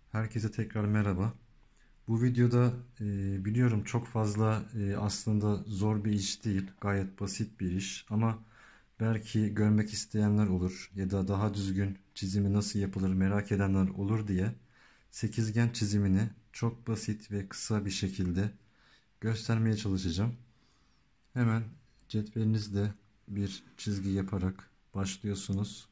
Herkese tekrar merhaba. Bu videoda biliyorum çok fazla aslında zor bir iş değil. Gayet basit bir iş ama belki görmek isteyenler olur ya da daha düzgün çizimi nasıl yapılır merak edenler olur diye sekizgen çizimini çok basit ve kısa bir şekilde göstermeye çalışacağım. Hemen cetvelinizde bir çizgi yaparak başlıyorsunuz.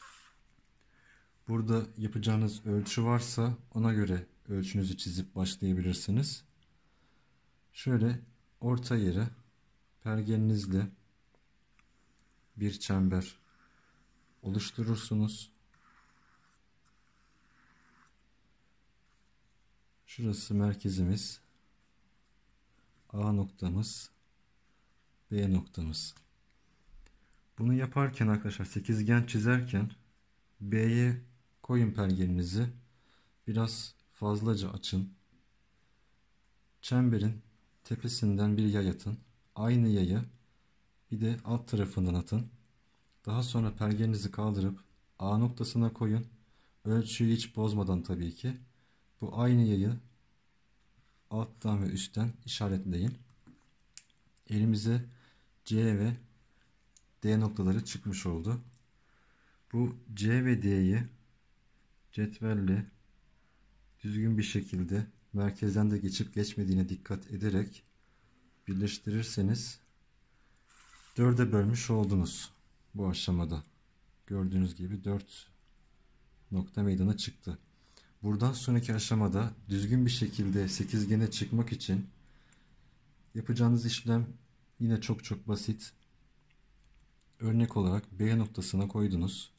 Burada yapacağınız ölçü varsa ona göre ölçünüzü çizip başlayabilirsiniz. Şöyle orta yere pergelinizle bir çember oluşturursunuz. Şurası merkezimiz, A noktamız, B noktamız. Bunu yaparken arkadaşlar sekizgen çizerken B'ye koyun pergelinizi, biraz fazlaca açın. Çemberin tepesinden bir yay atın. Aynı yayı bir de alt tarafından atın. Daha sonra pergelinizi kaldırıp A noktasına koyun. Ölçüyü hiç bozmadan tabii ki. Bu aynı yayı alttan ve üstten işaretleyin. Elimize C ve D noktaları çıkmış oldu. Bu C ve D'yi cetvelle düzgün bir şekilde merkezden de geçip geçmediğine dikkat ederek birleştirirseniz 4'e bölmüş oldunuz bu aşamada. Gördüğünüz gibi 4 nokta meydana çıktı. Buradan sonraki aşamada düzgün bir şekilde sekizgene çıkmak için yapacağınız işlem yine çok basit. Örnek olarak B noktasına koydunuz.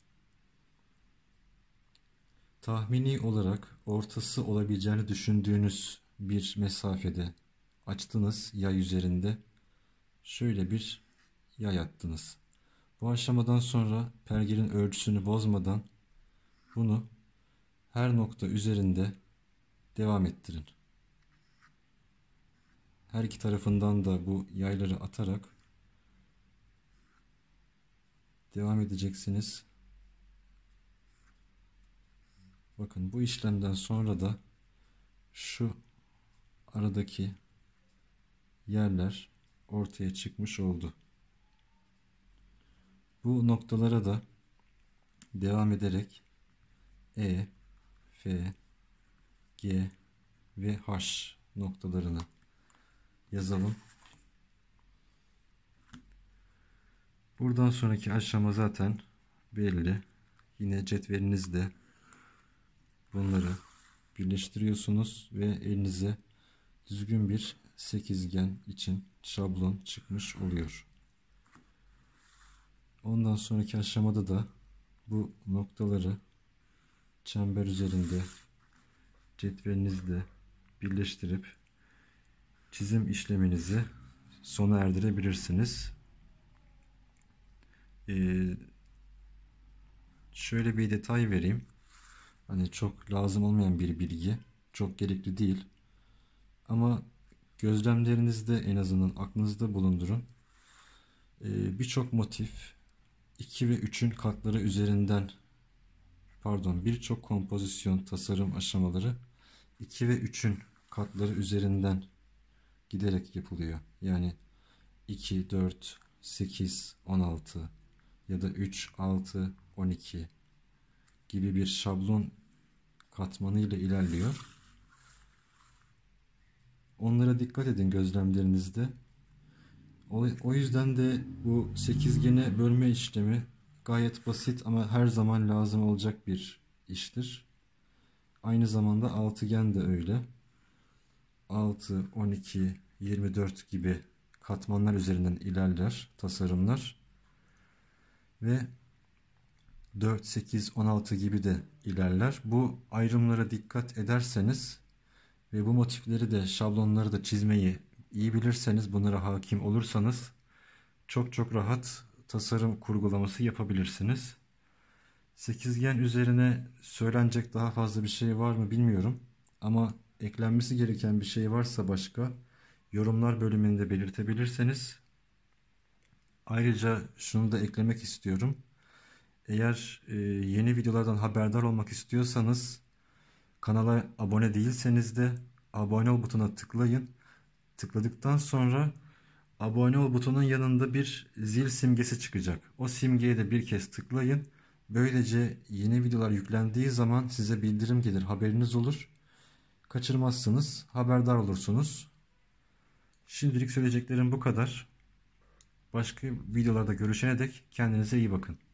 Tahmini olarak ortası olabileceğini düşündüğünüz bir mesafede açtınız yay üzerinde. Şöyle bir yay attınız. Bu aşamadan sonra pergelin ölçüsünü bozmadan bunu her nokta üzerinde devam ettirin. Her iki tarafından da bu yayları atarak devam edeceksiniz. Bakın bu işlemden sonra da şu aradaki yerler ortaya çıkmış oldu. Bu noktalara da devam ederek E, F, G ve H noktalarını yazalım. Buradan sonraki aşama zaten belli. Yine cetvelinizde bunları birleştiriyorsunuz ve elinize düzgün bir sekizgen için şablon çıkmış oluyor. Ondan sonraki aşamada da bu noktaları çember üzerinde cetvelinizle birleştirip çizim işleminizi sona erdirebilirsiniz. Şöyle bir detay vereyim. Hani çok lazım olmayan bir bilgi, çok gerekli değil. Ama gözlemlerinizde en azından aklınızda bulundurun. Birçok motif 2 ve 3'ün katları üzerinden, birçok kompozisyon tasarım aşamaları 2 ve 3'ün katları üzerinden giderek yapılıyor. Yani 2, 4, 8, 16 ya da 3, 6, 12 gibi bir şablon katmanı ile ilerliyor. Onlara dikkat edin gözlemlerinizde. O yüzden de bu sekizgene bölme işlemi gayet basit ama her zaman lazım olacak bir iştir. Aynı zamanda altıgen de öyle. 6, 12, 24 gibi katmanlar üzerinden ilerler tasarımlar. Ve 4, 8, 16 gibi de ilerler. Bu ayrımlara dikkat ederseniz ve bu motifleri de şablonları da çizmeyi iyi bilirseniz, bunlara hakim olursanız çok rahat tasarım kurgulaması yapabilirsiniz. Sekizgen üzerine söylenecek daha fazla bir şey var mı bilmiyorum. Ama eklenmesi gereken bir şey varsa başka yorumlar bölümünde belirtebilirseniz. Ayrıca şunu da eklemek istiyorum. Eğer yeni videolardan haberdar olmak istiyorsanız Kanala abone değilseniz de abone ol butonuna tıklayın. Tıkladıktan sonra abone ol butonun yanında bir zil simgesi çıkacak. O simgeye de bir kez tıklayın. Böylece yeni videolar yüklendiği zaman size bildirim gelir, haberiniz olur. Kaçırmazsınız, haberdar olursunuz. Şimdilik söyleyeceklerim bu kadar. Başka videolarda görüşene dek kendinize iyi bakın.